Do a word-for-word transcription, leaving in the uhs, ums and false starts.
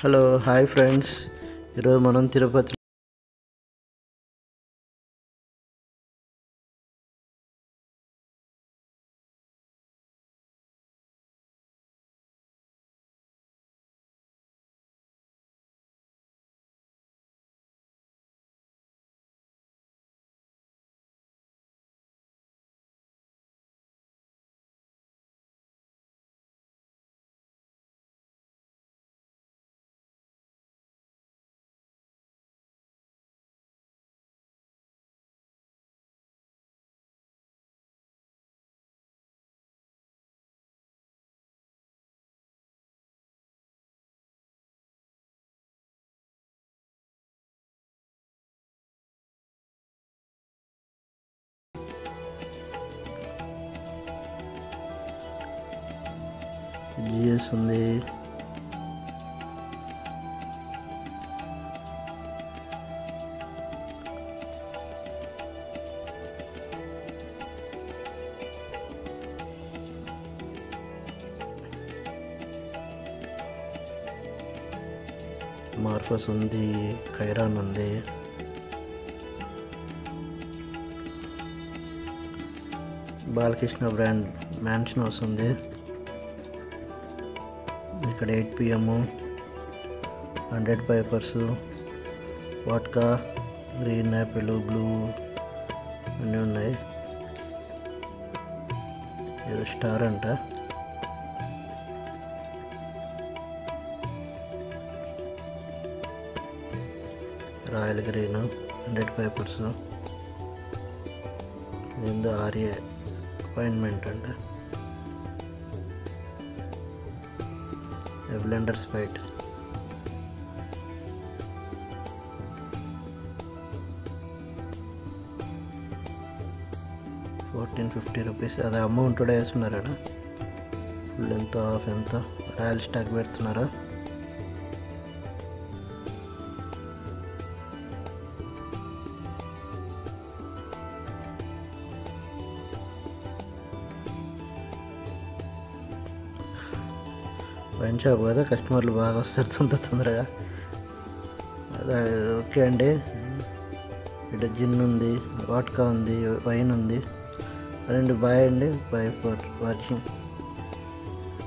Hello hi friends, ఈరోజు మనం Tirupati GS ఉంది. మార్ఫస్ ఉంది, ఖైరాన్ ఉంది, బాలకృష్ణ బ్రాండ్ మ్యాన్షన్ హౌస్ ఉంది. ఇక్కడ eight PM hundred papers, vodka, green Apple, blue అన్నీ ఉన్నాయి. ఏదో స్టార్ అంట. రాయల్ గ్రీన్ హండ్రెడ్ పేపర్స్, ఏందో ఆర్ఏ అపాయింట్మెంట్ అంట. Blenders fight fourteen fifty rupees. అది అమౌంట్ కూడా వేస్తున్నారా? ఫుల్ ఎంత ఆఫ్ ఎంత రాయల్ స్టాక్ పెడుతున్నారా? వైన్ షాప్ కదా, కస్టమర్లు బాగా వస్తారు తొందర తొందరగా. అదే ఓకే అండి. ఇక్కడ జిన్ ఉంది, వాట్కా ఉంది, వైన్ ఉంది. రెండు బాయ్ అండి, బాయ్ ఫర్ వాచింగ్.